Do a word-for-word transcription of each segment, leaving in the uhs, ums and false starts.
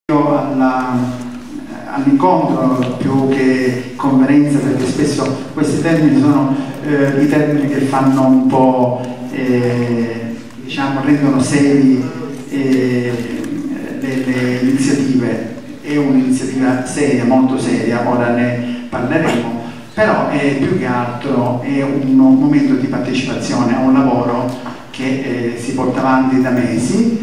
all'incontro più che conferenza, perché spesso questi termini sono eh, i termini che fanno un po' eh, diciamo rendono seri eh, le, le iniziative. È un'iniziativa seria, molto seria, ora ne parleremo, però è più che altro è un momento di partecipazione a un lavoro che eh, si porta avanti da mesi.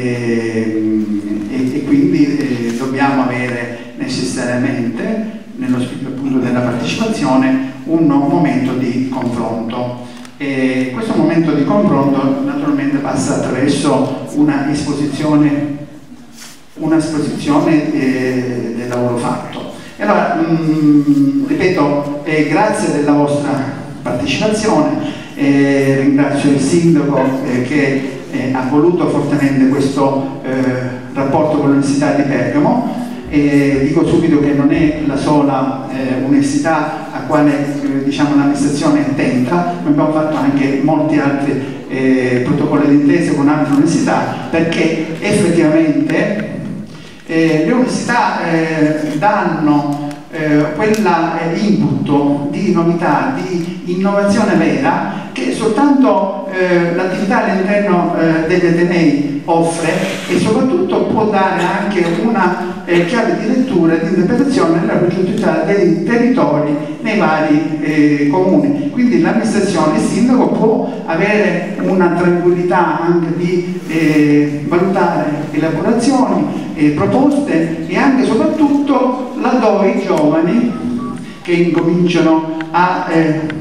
E, e, e quindi eh, dobbiamo avere necessariamente, nello spirito appunto della partecipazione, un momento di confronto. E questo momento di confronto naturalmente passa attraverso una esposizione, una esposizione eh, del lavoro fatto. E allora, mh, ripeto, eh, grazie della vostra partecipazione, eh, ringrazio il sindaco eh, che Eh, ha voluto fortemente questo eh, rapporto con l'Università di Bergamo. E dico subito che non è la sola eh, università a quale eh, diciamo, l'amministrazione è attenta, ma abbiamo fatto anche molti altri eh, protocolli d'intesa con altre università, perché effettivamente eh, le università eh, danno eh, quella eh, input di novità, di innovazione vera, che soltanto eh, l'attività all'interno eh, degli Atenei offre, e soprattutto può dare anche una eh, chiave di lettura e di interpretazione nella progettualità dei territori nei vari eh, comuni. Quindi l'amministrazione, il sindaco, può avere una tranquillità anche di eh, valutare elaborazioni, eh, proposte, e anche e soprattutto laddove i giovani che incominciano a eh,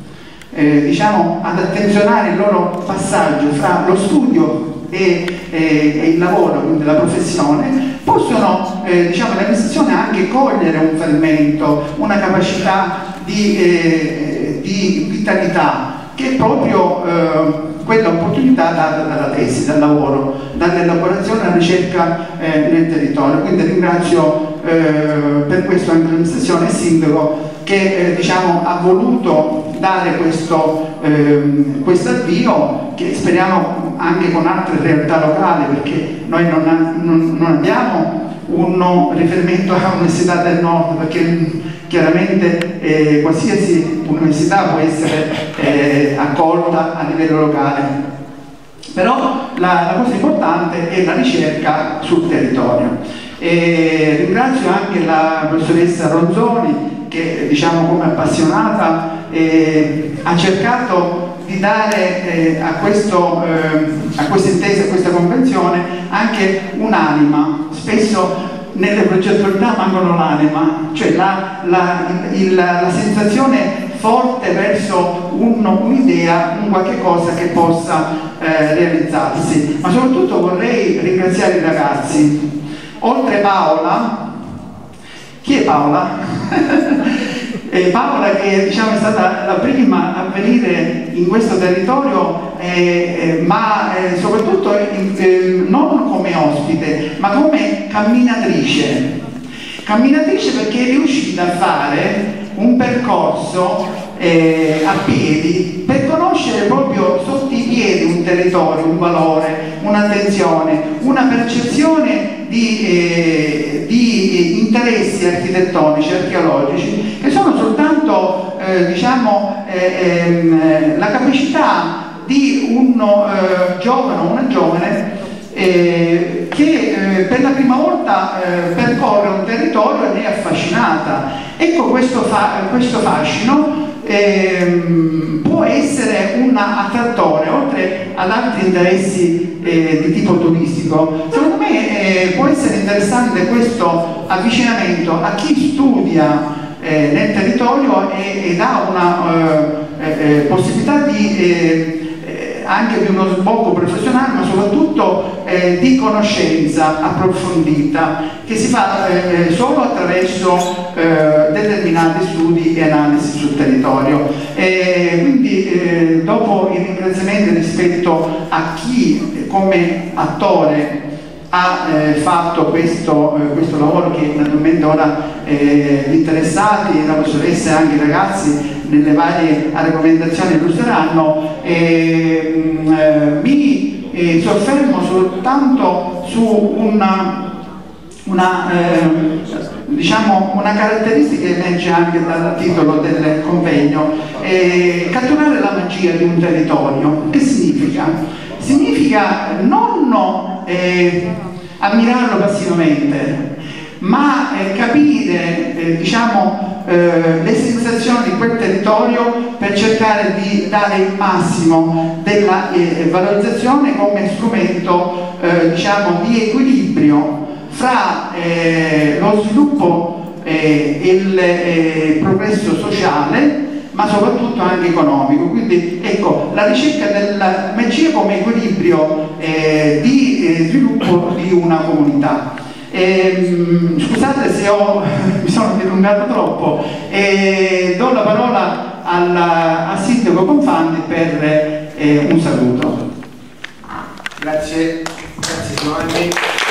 Eh, diciamo, ad attenzionare il loro passaggio fra lo studio e, e, e il lavoro, quindi la professione, possono, eh, diciamo, l'amministrazione anche cogliere un fermento, una capacità di, eh, di vitalità, che è proprio eh, quella opportunità data dalla tesi, dal lavoro, dall'elaborazione alla ricerca eh, nel territorio. Quindi ringrazio eh, per questo anche l'amministrazione e il sindaco che eh, diciamo, ha voluto dare questo ehm, questo avvio, che speriamo anche con altre realtà locali, perché noi non, ha, non, non abbiamo un riferimento all'università del nord, perché chiaramente eh, qualsiasi università può essere eh, accolta a livello locale, però la, la cosa importante è la ricerca sul territorio. E ringrazio anche la professoressa Ronzoni, che diciamo come appassionata eh, ha cercato di dare eh, a, questo, eh, a questa intesa, a questa convenzione, anche un'anima. Spesso nelle progettualità mancano l'anima, cioè la, la, il, la sensazione forte verso un'idea, un, un qualche cosa che possa eh, realizzarsi. Ma soprattutto vorrei ringraziare i ragazzi. Oltre Paola, chi è Paola? E Paola, che diciamo, è stata la prima a venire in questo territorio, eh, eh, ma eh, soprattutto in, eh, non come ospite, ma come camminatrice. Camminatrice perché è riuscita a fare un percorso eh, a piedi per conoscere proprio sotto i piedi un territorio, un valore, un'attenzione, una percezione di, eh, di interessi architettonici, archeologici, che sono soltanto eh, diciamo, eh, ehm, la capacità di uno eh, giovane o una giovane eh, che eh, per la prima volta eh, percorre un territorio ed è affascinata. Ecco, questo, fa questo fascino ehm, può essere un attrattore, oltre ad altri interessi eh, di tipo turistico. Secondo me eh, può essere interessante questo avvicinamento a chi studia eh, nel territorio e, ed ha una eh, eh, possibilità di eh, anche di uno sbocco professionale, ma soprattutto eh, di conoscenza approfondita, che si fa eh, solo attraverso eh, determinati studi e analisi sul territorio. E quindi eh, dopo i ringraziamenti rispetto a chi eh, come attore ha eh, fatto questo, eh, questo lavoro, che naturalmente ora eh, gli interessati, la professoressa e anche i ragazzi nelle varie argomentazioni illustreranno, eh, eh, mi eh, soffermo soltanto su una, una, eh, diciamo, una caratteristica che emerge anche dal titolo del convegno, è catturare la magia di un territorio. Che significa? Significa non eh, ammirarlo passivamente, ma eh, capire eh, diciamo, eh, le sensazioni di quel territorio per cercare di dare il massimo della eh, valorizzazione come strumento eh, diciamo, di equilibrio fra eh, lo sviluppo e eh, il eh, progresso sociale, ma soprattutto anche economico. Quindi ecco, la ricerca della magia come equilibrio eh, di eh, sviluppo di una comunità. Eh, scusate se ho, mi sono dilungato troppo, e do la parola alla, al sindaco Bonfanti per eh, un saluto. Grazie, grazie Giovanni.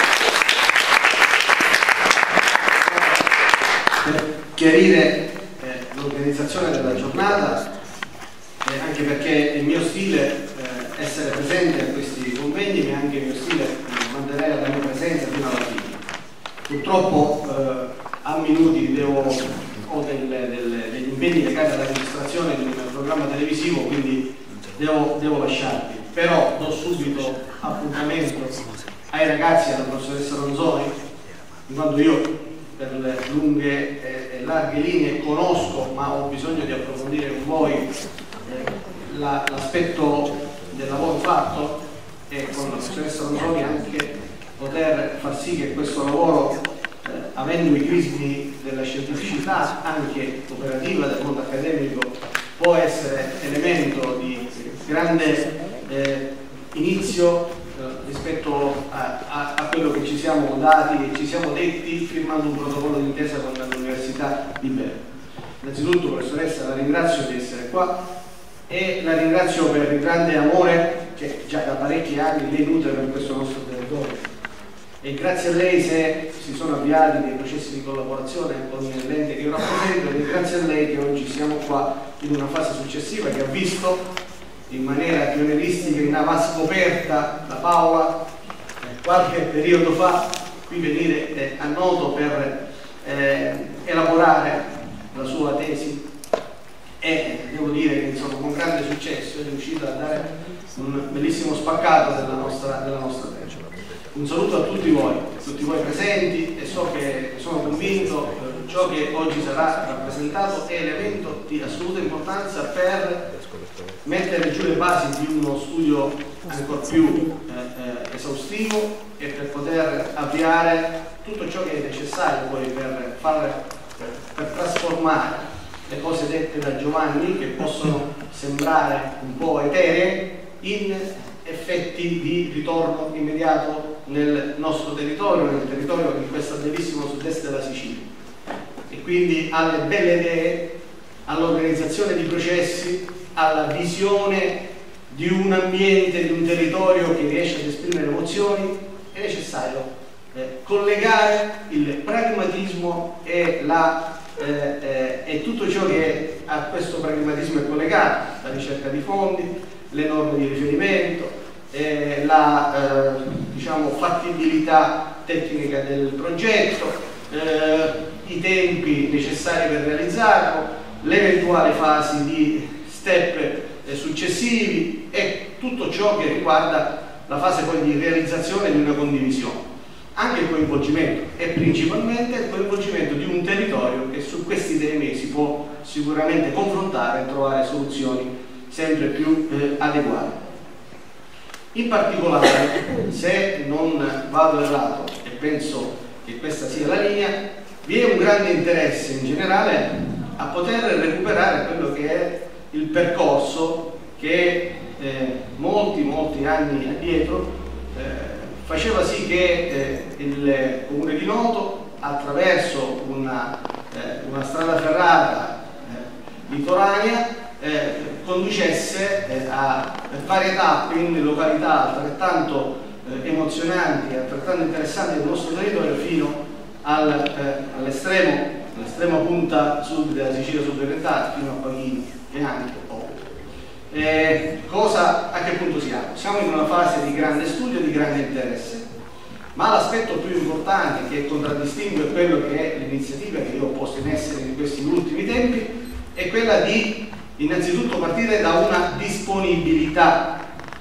Per chiarire eh, l'organizzazione della giornata, eh, anche perché è il mio stile eh, essere presente a questi convegni, ma è anche il mio stile eh, mantenere la mia presenza fino alla fine. Purtroppo eh, a minuti devo, ho delle, delle, degli impegni legati alla registrazione di un programma televisivo, quindi devo, devo lasciarvi. Però do subito appuntamento ai ragazzi e alla professoressa Ronzoni, in quanto io per le lunghe e, e larghe linee conosco, ma ho bisogno di approfondire con voi eh, l'aspetto del lavoro fatto, e con la professoressa Ronzoni anche poter far sì che questo lavoro, eh, avendo i crismi della scientificità anche operativa del mondo accademico, può essere elemento di grande eh, inizio eh, rispetto a, a, a quello che ci siamo dati e ci siamo detti firmando un protocollo d'intesa con l'Università di Berna. Innanzitutto, professoressa, la ringrazio di essere qua e la ringrazio per il grande amore che già da parecchi anni lei nutre per questo nostro territorio. E grazie a lei se si sono avviati dei processi di collaborazione con l'ente che io rappresento, ed è grazie a lei che oggi siamo qua in una fase successiva che ha visto in maniera pionieristica, in avanscoperta, da Paola eh, qualche periodo fa qui venire eh, a Noto per eh, elaborare la sua tesi, e devo dire che insomma, con grande successo è riuscita a dare un bellissimo spaccato della nostra, della nostra tesi. Un saluto a tutti voi, tutti voi presenti, e so che sono convinto che ciò che oggi sarà rappresentato è l'evento di assoluta importanza per mettere giù le basi di uno studio ancora più eh, eh, esaustivo e per poter avviare tutto ciò che è necessario poi per, far, per, per trasformare le cose dette da Giovanni, che possono sembrare un po' eteree, in effetti di ritorno immediato nel nostro territorio, nel territorio di questo bellissimo sud-est della Sicilia, e quindi alle belle idee, all'organizzazione di processi, alla visione di un ambiente, di un territorio che riesce ad esprimere emozioni. È necessario eh, collegare il pragmatismo e, la, eh, eh, e tutto ciò che a questo pragmatismo è collegato, la ricerca di fondi, le norme di riferimento, eh, la eh, diciamo, fattibilità tecnica del progetto, eh, i tempi necessari per realizzarlo, le eventuali fasi di step eh, successivi e tutto ciò che riguarda la fase poi di realizzazione di una condivisione. Anche il coinvolgimento e principalmente il coinvolgimento di un territorio che su questi temi si può sicuramente confrontare e trovare soluzioni sempre più eh, adeguate. In particolare, se non vado errato, e penso che questa sia la linea, vi è un grande interesse in generale a poter recuperare quello che è il percorso che eh, molti, molti anni addietro eh, faceva sì che eh, il Comune di Noto, attraverso una, eh, una strada ferrata eh, litoranea, Eh, conducesse eh, a varie tappe in località altrettanto eh, emozionanti e altrettanto interessanti del nostro territorio, fino al, eh, all'estremo, all'estrema punta sud della Sicilia sud-orientale, fino a Paghini e anche Oppo. Eh, cosa, a che punto siamo? Siamo in una fase di grande studio, di grande interesse, Ma l'aspetto più importante che contraddistingue quello che è l'iniziativa che io ho posto in essere in questi ultimi tempi è quella di innanzitutto partire da una disponibilità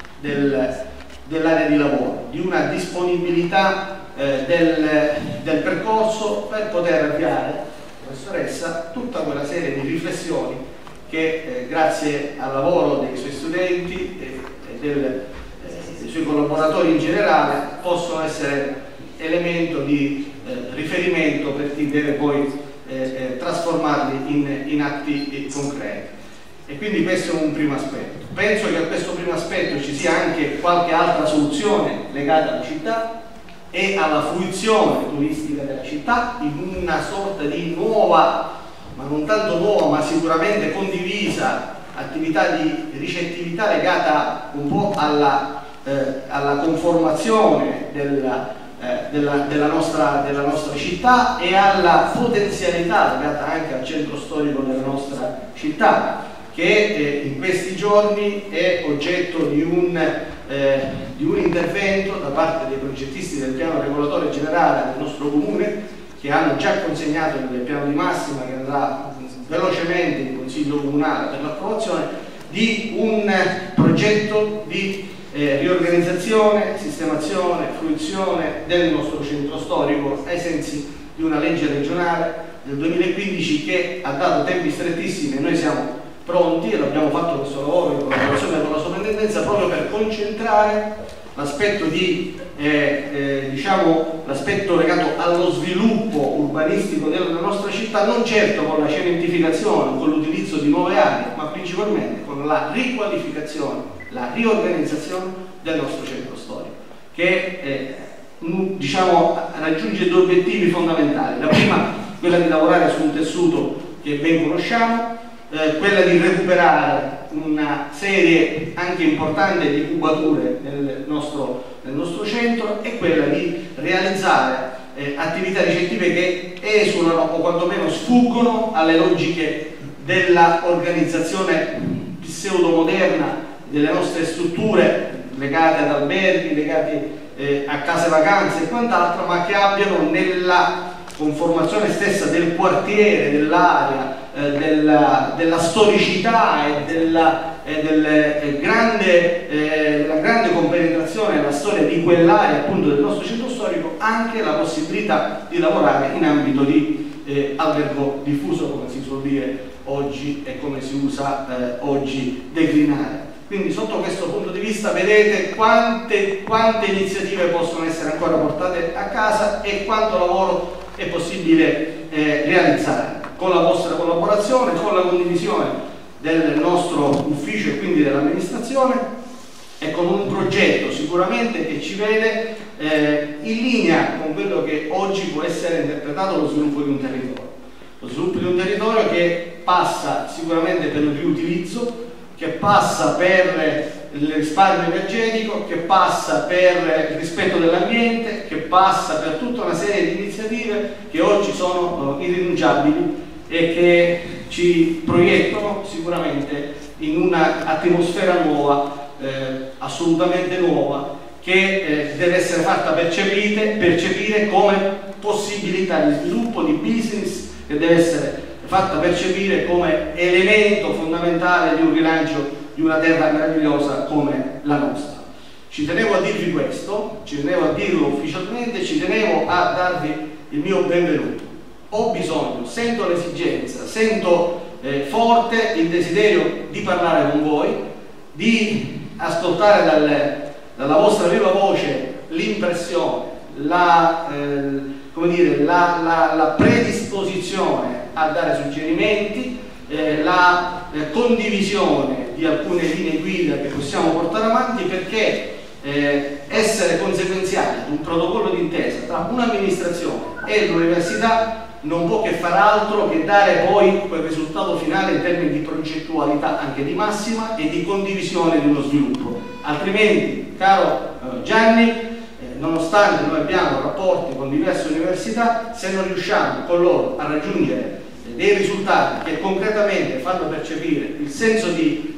del, dell'area di lavoro, di una disponibilità eh, del, del percorso per poter avviare, professoressa, tutta quella serie di riflessioni che eh, grazie al lavoro dei suoi studenti e, e del, eh, dei suoi collaboratori in generale possono essere elemento di eh, riferimento per chi deve poi eh, eh, trasformarli in, in atti concreti. E quindi questo è un primo aspetto. Penso che a questo primo aspetto ci sia anche qualche altra soluzione legata alla città e alla fruizione turistica della città in una sorta di nuova, ma non tanto nuova, ma sicuramente condivisa attività di ricettività legata un po' alla, eh, alla conformazione della, eh, della, della, nostra, della nostra città e alla potenzialità legata anche al centro storico della nostra città, che eh, in questi giorni è oggetto di un, eh, di un intervento da parte dei progettisti del piano regolatore generale del nostro comune, che hanno già consegnato il piano di massima che andrà velocemente in Consiglio Comunale per l'approvazione, di un progetto di eh, riorganizzazione, sistemazione, fruizione del nostro centro storico ai sensi di una legge regionale del duemilaquindici che ha dato tempi strettissimi e noi siamo pronti e l'abbiamo fatto questo lavoro in collaborazione con la sovrintendenza proprio per concentrare l'aspetto di eh, eh, diciamo l'aspetto legato allo sviluppo urbanistico della nostra città, non certo con la cementificazione, con l'utilizzo di nuove aree, ma principalmente con la riqualificazione, la riorganizzazione del nostro centro storico, che eh, diciamo raggiunge due obiettivi fondamentali. La prima, quella di lavorare su un tessuto che ben conosciamo, Eh, quella di recuperare una serie anche importante di cubature nel nostro, nel nostro centro e quella di realizzare eh, attività ricettive che esulano o quantomeno sfuggono alle logiche della organizzazione pseudomoderna delle nostre strutture legate ad alberghi, legate eh, a case vacanze e quant'altro, ma che abbiano nella conformazione stessa del quartiere, dell'area, eh, della, della storicità e della, eh, del, eh, grande, eh, della grande compenetrazione nella storia di quell'area appunto del nostro centro storico, anche la possibilità di lavorare in ambito di eh, albergo diffuso, come si suol dire oggi e come si usa eh, oggi declinare. Quindi sotto questo punto di vista vedete quante, quante iniziative possono essere ancora portate a casa e quanto lavoro è possibile eh, realizzare con la vostra collaborazione, con la condivisione del nostro ufficio e quindi dell'amministrazione e con un progetto sicuramente che ci vede eh, in linea con quello che oggi può essere interpretato lo sviluppo di un territorio. Lo sviluppo di un territorio che passa sicuramente per il riutilizzo, che passa per il risparmio energetico, che passa per il rispetto dell'ambiente, che passa per tutta una serie di iniziative che oggi sono uh, irrinunciabili e che ci proiettano sicuramente in un'atmosfera nuova, eh, assolutamente nuova, che eh, deve essere fatta percepire, percepire come possibilità di sviluppo, di business, che deve essere fatta percepire come elemento fondamentale di un rilancio di una terra meravigliosa come la nostra. Ci tenevo a dirvi questo, ci tenevo a dirlo ufficialmente, ci tenevo a darvi il mio benvenuto. Ho bisogno, sento l'esigenza, sento eh, forte il desiderio di parlare con voi, di ascoltare dal, dalla vostra viva voce l'impressione, la, eh, come dire, la, la, la predisposizione a dare suggerimenti, eh, la eh, condivisione di alcune linee guida che possiamo portare avanti, perché eh, essere conseguenziali ad un protocollo d'intesa tra un'amministrazione e l'università non può che far altro che dare poi quel risultato finale in termini di progettualità anche di massima e di condivisione di uno sviluppo. Altrimenti, caro eh, Gianni, eh, nonostante noi abbiamo rapporti con diverse università, se non riusciamo con loro a raggiungere dei risultati che concretamente fanno percepire il senso di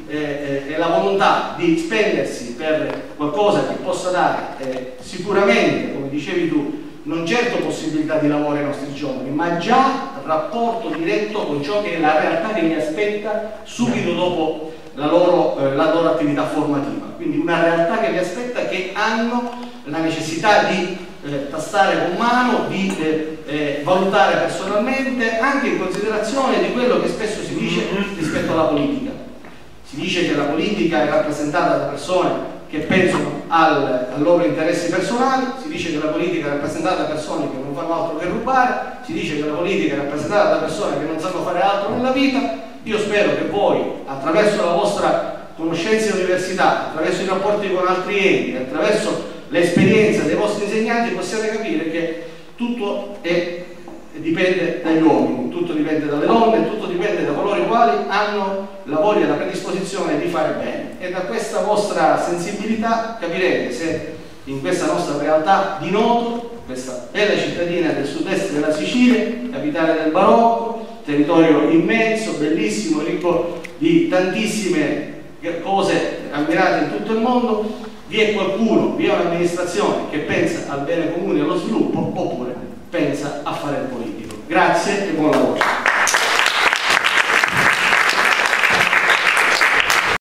eh, eh, e la volontà di spendersi per qualcosa che possa dare eh, sicuramente, come dicevi tu, non certo possibilità di lavoro ai nostri giovani, ma già rapporto diretto con ciò che è la realtà che li aspetta subito dopo la loro, eh, la loro attività formativa. Quindi una realtà che li aspetta, che hanno la necessità di eh, tastare con mano, di eh, eh, valutare personalmente, anche in considerazione di quello che spesso si dice rispetto alla politica. Si dice che la politica è rappresentata da persone che pensano al, ai loro interessi personali, si dice che la politica è rappresentata da persone che non fanno altro che rubare, si dice che la politica è rappresentata da persone che non sanno fare altro nella vita. Io spero che voi, attraverso la vostra conoscenza in università, attraverso i rapporti con altri enti, attraverso l'esperienza dei vostri insegnanti, possiate capire che tutto è, dipende dagli uomini, tutto dipende dalle donne, tutto dipende da coloro i quali hanno la voglia e la predisposizione di fare bene, e da questa vostra sensibilità capirete se in questa nostra realtà di Noto, questa bella cittadina del sud-est della Sicilia, capitale del barocco, territorio immenso, bellissimo, ricco di tantissime cose ammirate in tutto il mondo, vi è qualcuno, vi è un'amministrazione che pensa al bene comune e allo sviluppo, oppure pensa a fare il politico. Grazie e buon lavoro.